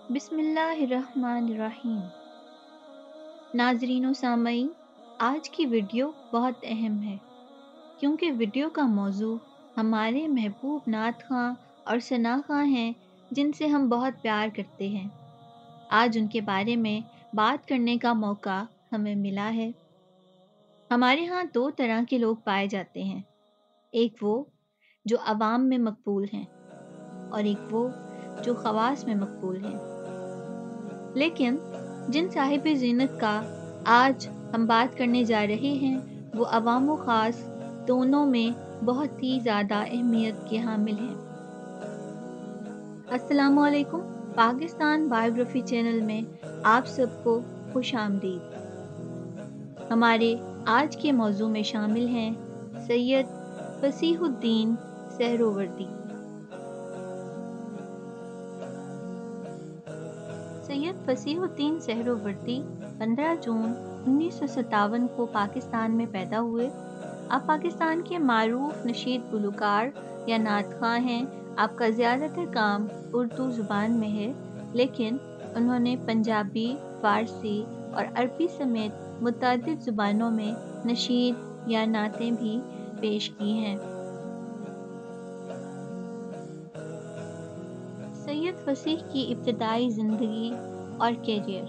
بسم اللہ الرحمن الرحیم۔ ناظرین و سامعین، آج کی ویڈیو بہت اہم ہے کیونکہ ویڈیو کا موضوع ہمارے محبوب نعت خواں اور ثنا خواں ہیں جن سے ہم بہت پیار کرتے ہیں۔ آج ان کے بارے میں بات کرنے کا موقع ہمیں ملا ہے۔ ہمارے ہاں دو طرح کے لوگ پائے جاتے ہیں، ایک وہ جو عوام میں مقبول ہیں اور ایک وہ جو خواص میں مقبول ہیں۔ لیکن جن صاحب زینت کا آج ہم بات کرنے جا رہے ہیں وہ عوام و خاص دونوں میں بہت ہی زیادہ اہمیت کے حامل ہیں۔ السلام علیکم، پاکستان بایوگرافی چینل میں آپ سب کو خوش آمدید۔ ہمارے آج کے موضوع میں شامل ہیں سید فصیح الدین سہروردی۔ سید فصیح الدین سہروردی 15 جون 1957 کو پاکستان میں پیدا ہوئے۔ آپ پاکستان کے معروف نشید گلوکار یا نعت خواں ہیں۔ آپ کا زیادہ تر کام اردو زبان میں ہے، لیکن انہوں نے پنجابی، فارسی اور عربی سمیت متعدد زبانوں میں نشید یا نعتیں بھی پیش کی ہیں۔ سید فصیح کی ابتدائی زندگی اور کیریئر۔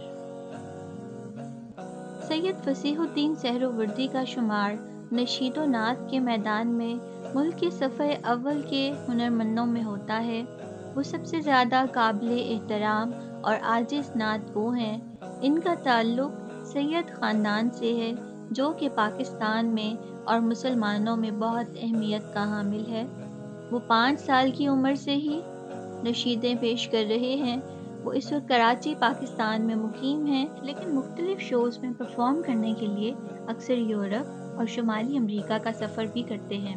سید فصیح الدین سہروردی کا شمار نشید و نعت کے میدان میں ملک کے صفحہ اول کے ہنرمندوں میں ہوتا ہے۔ وہ سب سے زیادہ قابل احترام اور عاجز نعت گو ہیں۔ ان کا تعلق سید خاندان سے ہے جو کہ پاکستان میں اور مسلمانوں میں بہت اہمیت کا حامل ہے۔ وہ 5 سال کی عمر سے ہی نشیدیں پیش کر رہے ہیں۔ وہ اس وقت کراچی پاکستان میں مقیم ہیں، لیکن مختلف شوز میں پرفارم کرنے کے لیے اکثر یورپ اور شمالی امریکہ کا سفر بھی کرتے ہیں۔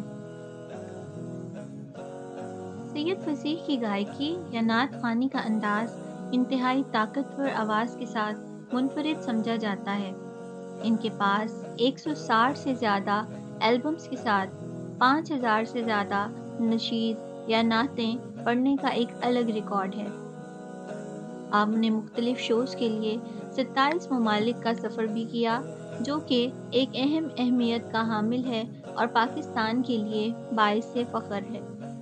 سید فصیح کی گائیکی یا نعت خوانی کا انداز انتہائی طاقتور آواز کے ساتھ منفرد سمجھا جاتا ہے۔ ان کے پاس 160 سے زیادہ البمز کے ساتھ 5000 سے زیادہ نشید یا نعتیں پڑھنے کا ایک الگ ریکارڈ ہے۔ آپ نے مختلف شوز کے لیے 27 ممالک کا سفر بھی کیا، جو کہ ایک اہم اہمیت کا حامل ہے اور پاکستان کے لیے باعث فخر ہے۔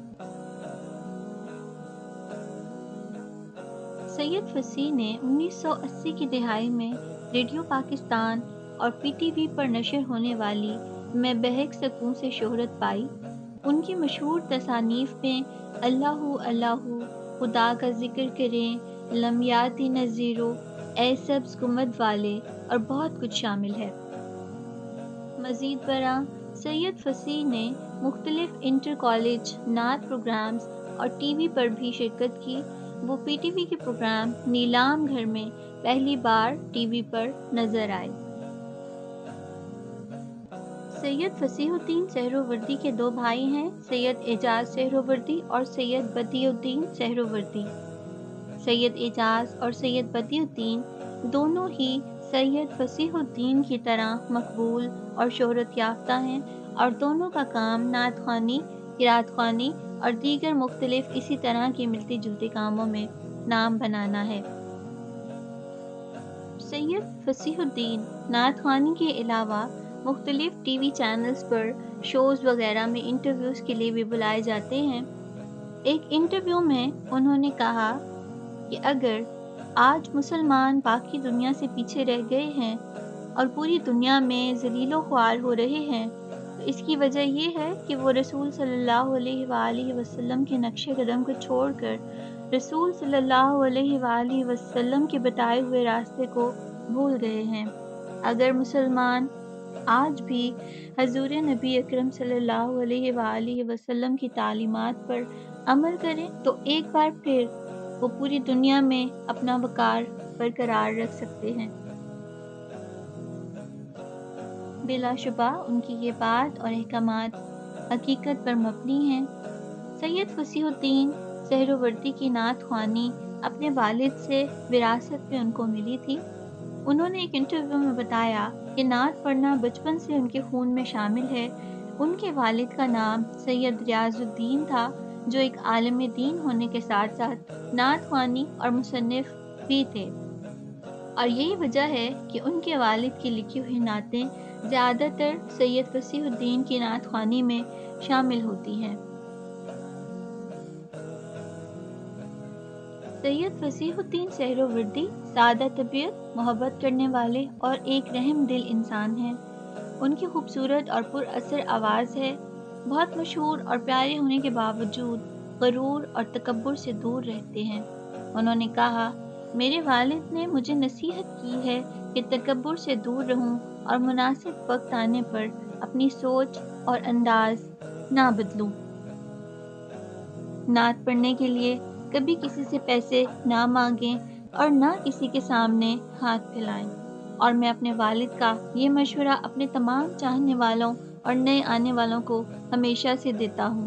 سید فصیح نے 1980 کی دہائی میں ریڈیو پاکستان اور پی ٹی وی پر نشر ہونے والی میں بہک سکوں سے شہرت پائی۔ ان کی مشہور تصانیف میں اللہ اللہ، خدا کا ذکر کریں، لمیاتی نذیرو، اے سبز گنبد والے اور بہت کچھ شامل ہے۔ مزید برآں سید فصیح نے مختلف انٹر کالج نعت پروگرامز اور ٹی وی پر بھی شرکت کی۔ وہ پی ٹی وی کے پروگرام نیلام گھر میں پہلی بار ٹی وی پر نظر آئے۔ سید فصیح الدین سہروردی کے دو بھائی ہیں، سید اعجاز سہروردی اور سید بدیع الدین سہروردی۔ سید اعجاز اور سید بدیع الدین دونوں ہی سید فصیح الدین کی طرح مقبول اور شہرت یافتہ ہیں اور دونوں کا کام نعت خوانی، قرأت خوانی اور دیگر مختلف اسی طرح کے ملتے جلتے کاموں میں نام بنانا ہے۔ سید فصیح الدین نعت خوانی کے علاوہ مختلف ٹی وی چینلز پر شوز وغیرہ میں انٹرویوز کے لیے بھی بلائے جاتے ہیں۔ ایک انٹرویو میں انہوں نے کہا کہ اگر آج مسلمان باقی دنیا سے پیچھے رہ گئے ہیں اور پوری دنیا میں ذلیل و خوار ہو رہے ہیں تو اس کی وجہ یہ ہے کہ وہ رسول صلی اللہ علیہ وآلہ وسلم کے نقش قدم کو چھوڑ کر رسول صلی اللہ علیہ وآلہ وسلم کے بتائے ہوئے راستے کو بھول گئے ہیں۔ اگر مسلمان آج بھی حضور نبی اکرم صلی اللہ علیہ وآلہ وسلم کی تعلیمات پر عمل کریں تو ایک بار پھر وہ پوری دنیا میں اپنا وقار برقرار رکھ سکتے ہیں۔ بلا شبہ ان کی یہ بات اور احکامات حقیقت پر مبنی ہیں۔ سید فصیح الدین سہروردی کی نعت خوانی اپنے والد سے وراثت میں ان کو ملی تھی۔ انہوں نے ایک انٹرویو میں بتایا کہ نعت پڑھنا بچپن سے ان کے خون میں شامل ہے۔ ان کے والد کا نام سید ریاض الدین تھا، جو ایک عالم دین ہونے کے ساتھ ساتھ نعت خوانی اور مصنف بھی تھے، اور یہی وجہ ہے کہ ان کے والد کی لکھی ہوئی نعتیں زیادہ تر سید فصیح الدین کی نعت خوانی میں شامل ہوتی ہیں۔ سید فصیح الدین سہروردی سادہ طبیعت، محبت کرنے والے اور ایک رحم دل انسان ہیں۔ ان کی خوبصورت اور پر اثر آواز ہے۔ بہت مشہور اور پیارے ہونے کے باوجود غرور اور تکبر سے دور رہتے ہیں۔ انہوں نے کہا، میرے والد نے مجھے نصیحت کی ہے کہ تکبر سے دور رہوں اور مناسب وقت آنے پر اپنی سوچ اور انداز نہ بدلوں۔ نعت پڑھنے کے لیے کبھی کسی سے پیسے نہ مانگیں اور نہ کسی کے سامنے ہاتھ پھیلائیں، اور میں اپنے والد کا یہ مشورہ اپنے تمام چاہنے والوں اور نئے آنے والوں کو ہمیشہ سے دیتا ہوں۔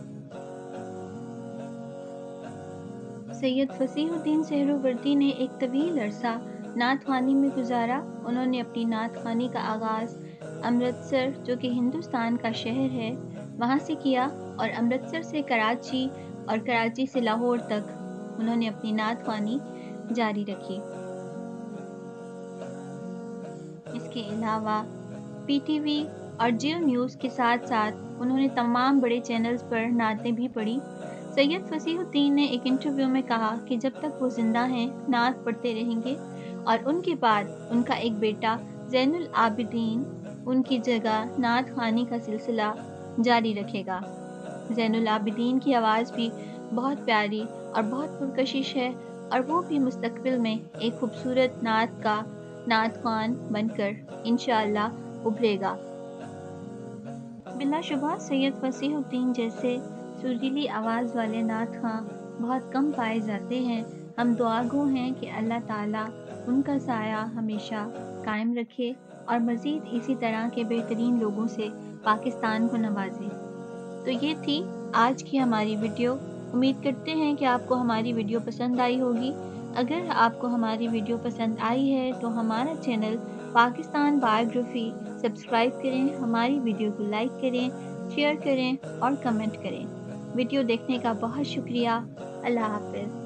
سید فصیح الدین سہروردی نے ایک طویل عرصہ نعت خوانی میں گزارا۔ انہوں نے اپنی نعت خوانی کا آغاز امرتسر، جو کہ ہندوستان کا شہر ہے، وہاں سے کیا، اور امرتسر سے کراچی اور کراچی سے لاہور تک انہوں نے اپنی نعت خوانی جاری رکھی۔ اس کے علاوہ پی ٹی وی اور جیو نیوز کے ساتھ ساتھ انہوں نے تمام بڑے چینلز پر نعتیں بھی پڑھی۔ سید فصیح الدین نے ایک انٹرویو میں کہا کہ جب تک وہ زندہ ہیں نعت پڑھتے رہیں گے، اور ان کے بعد ان کا ایک بیٹا زین العابدین ان کی جگہ نعت خوانی کا سلسلہ جاری رکھے گا۔ زین العابدین کی آواز بھی بہت پیاری اور بہت پرکشش ہے، اور وہ بھی مستقبل میں ایک خوبصورت نعت خوان بن کر انشاءاللہ ابھرے گا۔ بلا شبہ سید فصیح الدین جیسے سریلی آواز والے نعت خواں بہت کم پائے جاتے ہیں۔ ہم دعا گو ہیں کہ اللہ تعالیٰ ان کا سایہ ہمیشہ قائم رکھے اور مزید اسی طرح کے بہترین لوگوں سے پاکستان کو نوازے۔ تو یہ تھی آج کی ہماری ویڈیو۔ امید کرتے ہیں کہ آپ کو ہماری ویڈیو پسند آئی ہوگی۔ اگر آپ کو ہماری ویڈیو پسند آئی ہے تو ہمارا چینل پاکستان بائیوگرافی سبسکرائب کریں، ہماری ویڈیو کو لائک کریں، شیئر کریں اور کمنٹ کریں۔ ویڈیو دیکھنے کا بہت شکریہ۔ اللہ حافظ۔